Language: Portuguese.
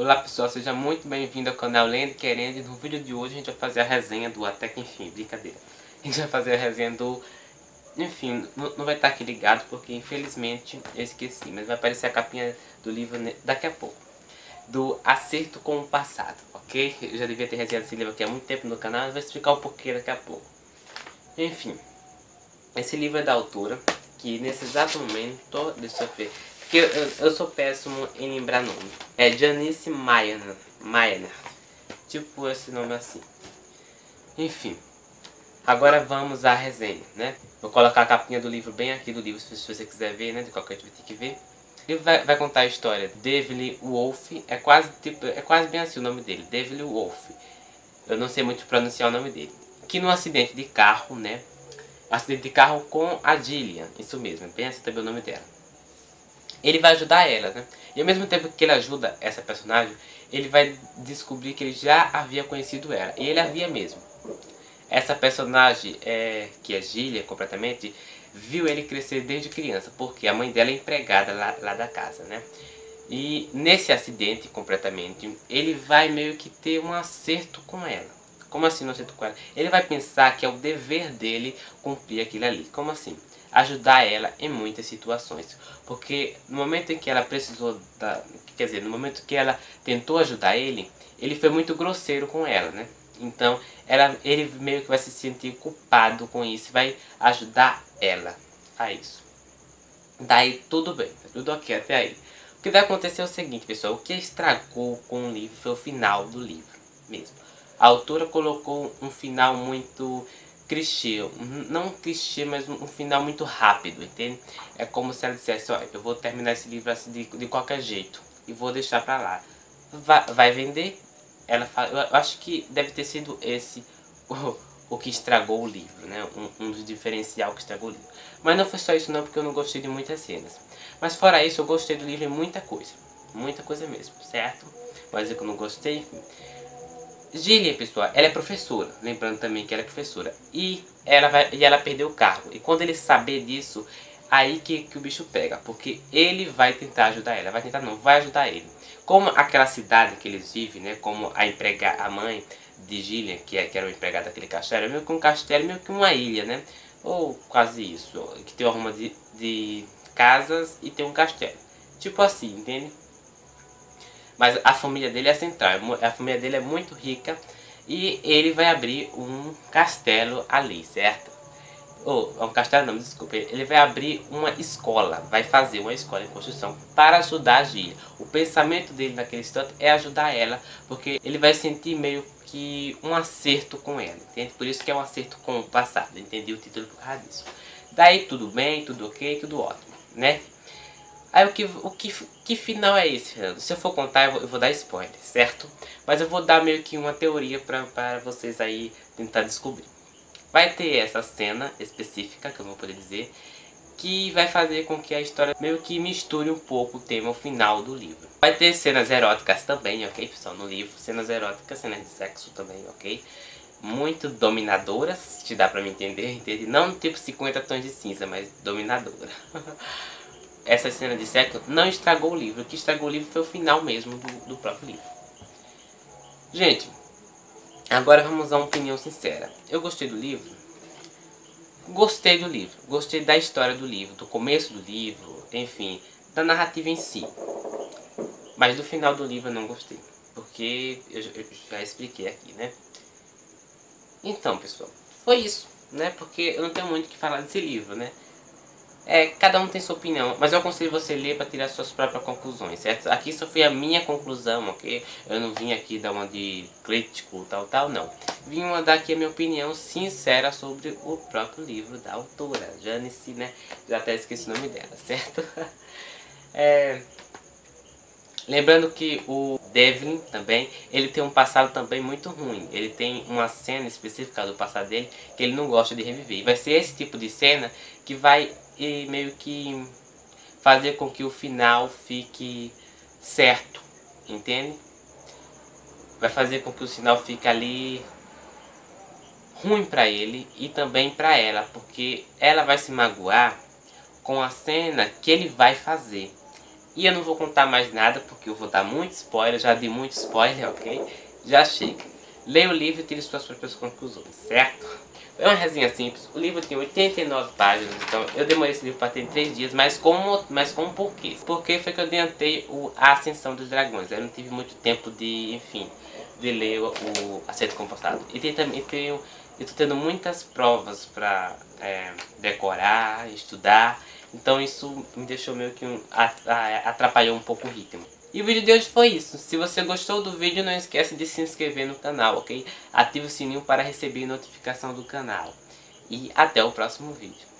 Olá pessoal, seja muito bem-vindo ao canal Lendo Querendo. E no vídeo de hoje a gente vai fazer a resenha do Até Que Enfim, brincadeira. A gente vai fazer a resenha do... Enfim, não vai estar aqui ligado porque infelizmente eu esqueci. Mas vai aparecer a capinha do livro daqui a pouco. Do Acerto com o Passado, ok? Eu já devia ter resenhado esse livro aqui há muito tempo no canal. Eu vou explicar o porquê daqui a pouco. Enfim, esse livro é da autora que nesse exato momento... Deixa eu ver... Porque eu sou péssimo em lembrar nome. É Janice Mayer. Tipo esse nome assim. Enfim. Agora vamos à resenha, né? Vou colocar a capinha do livro bem aqui do livro, se você quiser ver, né? De qualquer jeito vai ter que ver. Ele vai contar a história de Devlin Wolfe. É quase bem assim o nome dele. Devlin Wolfe. Eu não sei muito pronunciar o nome dele. Que num acidente de carro, né? Acidente de carro com a Gillian. Isso mesmo, bem assim também o nome dela. Ele vai ajudar ela, né? E ao mesmo tempo que ele ajuda essa personagem, ele vai descobrir que ele já havia conhecido ela. E ele havia mesmo. Essa personagem, que é Gillian completamente, viu ele crescer desde criança, porque a mãe dela é empregada lá da casa, né? E nesse acidente, completamente, ele vai meio que ter um acerto com ela. Como assim um acerto com ela? Ele vai pensar que é o dever dele cumprir aquilo ali. Como assim? Ajudar ela em muitas situações. Porque no momento em que ela precisou quer dizer, no momento que ela tentou ajudar ele foi muito grosseiro com ela, né? Então, ele meio que vai se sentir culpado com isso, vai ajudar ela a isso. Daí tudo bem, tá tudo ok até aí. O que vai acontecer é o seguinte, pessoal, o que estragou com o livro foi o final do livro mesmo. A autora colocou um final muito clichê, não clichê, mas um final muito rápido, entende? É como se ela dissesse, olha, eu vou terminar esse livro assim de qualquer jeito e vou deixar pra lá. Vai vender? Ela fala, eu acho que deve ter sido esse o que estragou o livro, né? Um dos diferenciais que estragou o livro. Mas não foi só isso não, porque eu não gostei de muitas cenas. Mas fora isso, eu gostei do livro em muita coisa mesmo, certo? Pode dizer que eu não gostei, enfim. Gillian, pessoal, ela é professora, lembrando também que ela é professora. E ela perdeu o cargo. E quando ele saber disso, aí que o bicho pega. Porque ele vai tentar ajudar ela. Vai tentar não, vai ajudar ele. Como aquela cidade que eles vivem, né? Como a mãe de Gillian, que era o empregado daquele castelo, é meio que um castelo, meio que uma ilha, né? Ou quase isso. Que tem uma ruma de casas e tem um castelo. Tipo assim, entende? Mas a família dele é central, a família dele é muito rica e ele vai abrir um castelo ali, certo? Um castelo não, desculpa, ele vai abrir uma escola, vai fazer uma escola em construção para ajudar a Gillian. O pensamento dele naquele instante é ajudar ela, porque ele vai sentir meio que um acerto com ela, entende? Por isso que é um acerto com o passado, entendi o título por causa disso. Daí tudo bem, tudo ok, tudo ótimo, né? Aí que final é esse, Fernando? Se eu for contar, eu vou dar spoiler, certo? Mas eu vou dar meio que uma teoria para vocês aí tentar descobrir. Vai ter essa cena específica, que eu não vou poder dizer, que vai fazer com que a história meio que misture um pouco o tema final do livro. Vai ter cenas eróticas também, ok, pessoal, no livro. Cenas eróticas, cenas de sexo também, ok? Muito dominadoras, se dá pra me entender, entende? Não tipo 50 tons de cinza, mas dominadora. Essa cena de sexo não estragou o livro. O que estragou o livro foi o final mesmo do próprio livro. Gente, agora vamos a uma opinião sincera. Eu gostei do livro? Gostei do livro. Gostei da história do livro, do começo do livro, enfim, da narrativa em si. Mas do final do livro eu não gostei. Porque eu já expliquei aqui, né? Então, pessoal, foi isso, né? Porque eu não tenho muito o que falar desse livro, né? Cada um tem sua opinião, mas eu aconselho você ler para tirar suas próprias conclusões, certo? Aqui só foi a minha conclusão, ok? Eu não vim aqui dar uma de crítico, tal, não. Vim dar aqui a minha opinião sincera sobre o próprio livro da autora, Janice, né? Já até esqueci o nome dela, certo? Lembrando que o Devlin também, ele tem um passado também muito ruim. Ele tem uma cena específica do passado dele que ele não gosta de reviver. E vai ser esse tipo de cena que vai meio que fazer com que o final fique certo, entende? Vai fazer com que o final fique ali ruim pra ele e também pra ela, porque ela vai se magoar com a cena que ele vai fazer. E eu não vou contar mais nada, porque eu vou dar muito spoiler, já dei muito spoiler, ok? Já chega. Leia o livro e tire suas próprias conclusões, certo? É uma resenha simples, o livro tem 89 páginas, então eu demorei esse livro para ter em 3 dias, mas com um porquê. Porque foi que eu adiantei a Ascensão dos Dragões, eu não tive muito tempo de, enfim, de ler o Acerto Compostado. E eu tô tendo muitas provas para decorar, estudar, então isso me deixou meio que atrapalhou um pouco o ritmo. E o vídeo de hoje foi isso. Se você gostou do vídeo, não esquece de se inscrever no canal, ok? Ative o sininho para receber notificação do canal. E até o próximo vídeo.